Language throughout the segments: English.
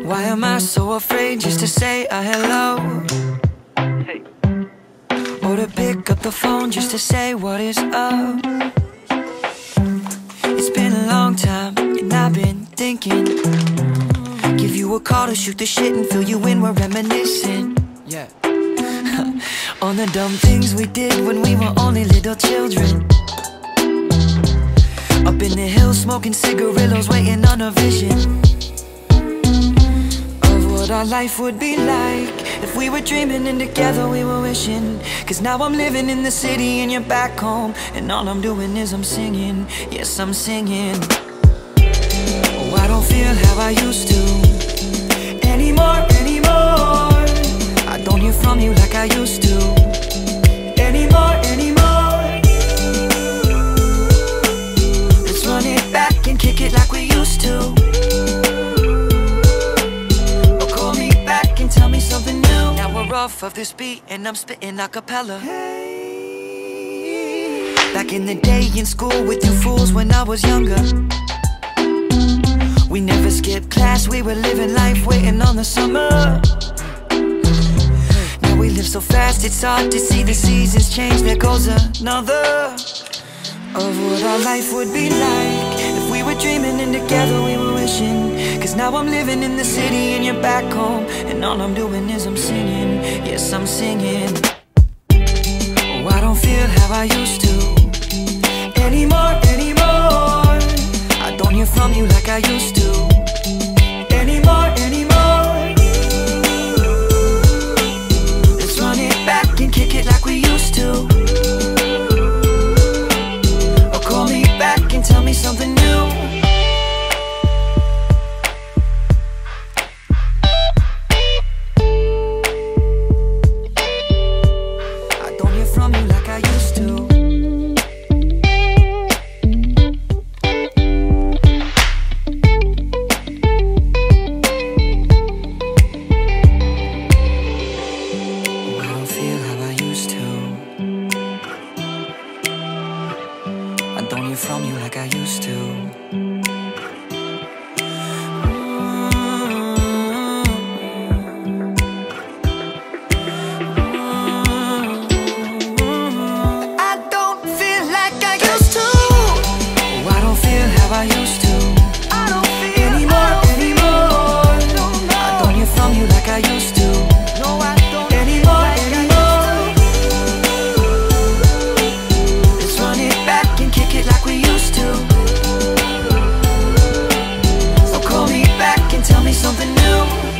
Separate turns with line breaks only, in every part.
Why am I so afraid just to say a hello? Hey. Or to pick up the phone just to say what is up? It's been a long time and I've been thinking, give you a call to shoot the shit and fill you in, we're reminiscing. Yeah. On the dumb things we did when we were only little children. Up in the hills smoking cigarillos, waiting on a vision of what our life would be like if we were dreaming and together we were wishing. Cause now I'm living in the city and you're back home, and all I'm doing is I'm singing. Yes, I'm singing. Oh, I don't feel how I used to anymore. I don't hear from you like I used to anymore. Let's run it back and kick it like we used to. Or call me back and tell me something new. Now we're off of this beat and I'm spitting a cappella. Back in the day in school with you fools when I was younger, we never skipped class, we were living life waiting on the summer. Now we live so fast it's hard to see the seasons change. There goes another of what our life would be like if we were dreaming and together we were wishing. Cause now I'm living in the city and you're back home, and all I'm doing is I'm singing. Yes, I'm singing. Oh, I don't feel how I used to anymore. I don't hear from you like I used to anymore. Let's run it back and kick it like we used to. Or call me back and tell me something new. I don't hear from you like I used to. From you like I used to. I don't feel like I used to. Oh, I don't feel how I used to. I don't feel anymore. I don't hear from you like I used to. No, I don't anymore. Let's run it back and kick it like we used to. So call me back and tell me something new.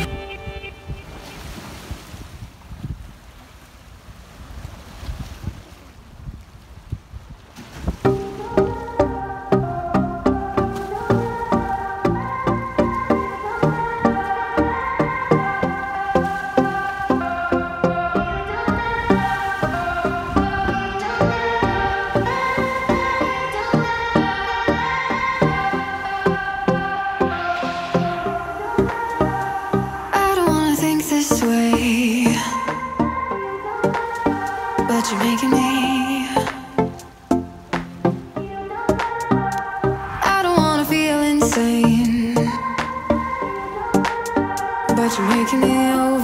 But you're making me. I don't wanna feel insane, but you're making me over.